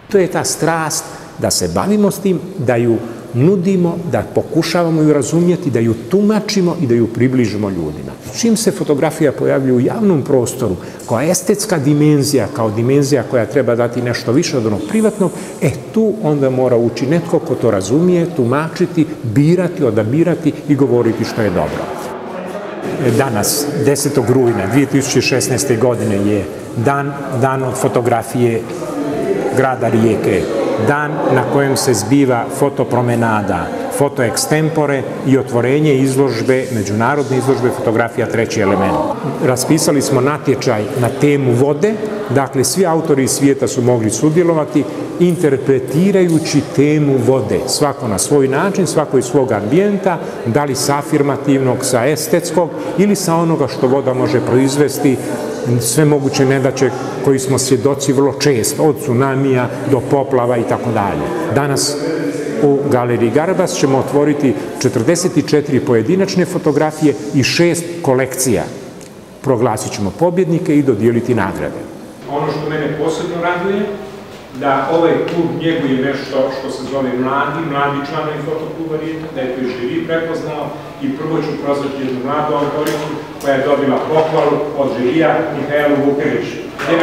To je ta strast da se bavimo s tim, da ju nudimo, da pokušavamo ju razumjeti, da ju tumačimo i da ju približimo ljudima. Čim se fotografija pojavljuje u javnom prostoru, kao estetska dimenzija, kao dimenzija koja treba dati nešto više od onog privatnog, tu onda mora ući netko ko to razumije, tumačiti, birati, odabirati i govoriti što je dobro. Danas, 10. rujna 2016. godine je dan od fotografije grada Rijeke, dan na kojem se zbiva fotopromenada, foto extempore i otvorenje izložbe, međunarodne izložbe fotografija Treći element. Raspisali smo natječaj na temu vode, dakle svi autori iz svijeta su mogli sudjelovati interpretirajući temu vode, svako na svoj način, svako iz svog ambijenta, da li sa afirmativnog, sa estetskog ili sa onoga što voda može proizvesti, sve moguće nedaće koji smo svjedoci vrlo često, od tsunamija do poplava i tako dalje. Danas u Galeriji Garbas ćemo otvoriti 44 pojedinačne fotografije i 6 kolekcija. Proglasit ćemo pobjednike i dodijeliti nagrade. Ono što mene posebno raduje, da ovaj klub njeguje nešto što se zove mladi članovi fotokluba Rijeka, da je to i živi prepoznao i prvo ću prozvati jednu mladu autoricu koja je dobila pohvalu od žirija Mihajlu Vukeliću.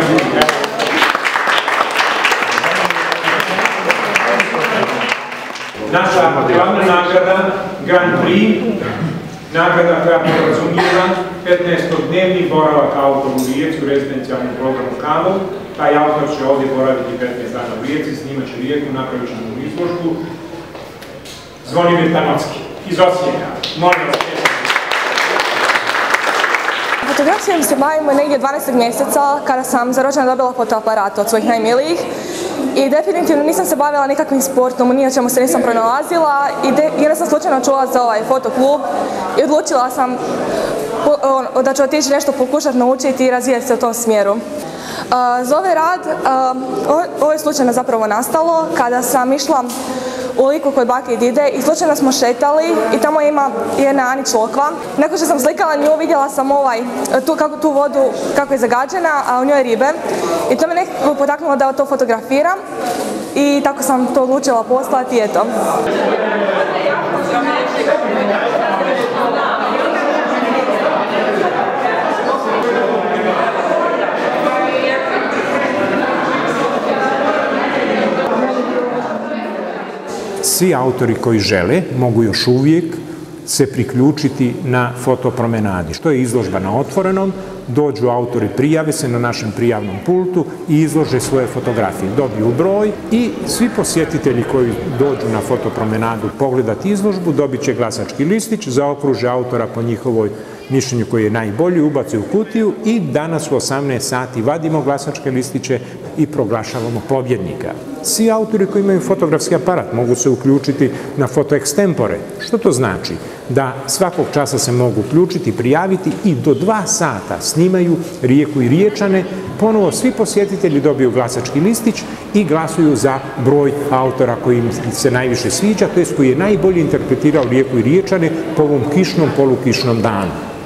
Naša glavna nagrada, Grand Prix, nagrada koja podrazumijeva 15-dnevni boravak autora u Rijeci u rezidencijalnom programu Kavo. Taj autor će ovdje boraviti 15 dana u Rijeci, snimat će Rijeku, napravit ćemo izložbu. Zvonimir Tanocki iz Osijeka. Molim vas. Fotografijom se bavimo negdje 12. mjeseca kada sam za rođendan dobila fotoaparat od svojih najmilijih. I definitivno nisam se bavila nikakvim sportom, ni o čemu se nisam pronalazila i jer sam slučajno čula za ovaj fotoklub i odlučila sam da ću otići nešto pokušati naučiti i razvijati se u tom smjeru. Za ovaj rad, ovo je slučajno zapravo nastalo kada sam išla u Liku kod bake i dide i slučajno smo šetali i tamo ima jedna Anić lokva. Nakon što sam slikala nju vidjela sam tu vodu kako je zagađena, a u njoj ribe i to me nekako potaknulo da to fotografiram i tako sam to odlučila poslati i eto. Svi autori koji žele mogu još uvijek se priključiti na fotopromenadi. Što je izložba na otvorenom, dođu autori, prijave se na našem prijavnom pultu i izlože svoje fotografije. Dobiju broj i svi posjetitelji koji dođu na fotopromenadu pogledati izložbu dobit će glasački listić, zaokruže autora po njihovoj mišljenju koji je najbolji, ubaci u kutiju i danas u 18 sati vadimo glasačke listiće i proglašavamo pobjednika. Svi autori koji imaju fotografski aparat mogu se uključiti na foto extempore. Što to znači? Da svakog časa se mogu uključiti, prijaviti i do 2 sata snimaju Rijeku i Riječane. Ponovo svi posjetitelji dobiju glasački listić i glasuju za broj autora koji im se najviše sviđa, to jest koji je najbolje interpretirao Rijeku i Riječane po ovom kišnom, polukišnom danu.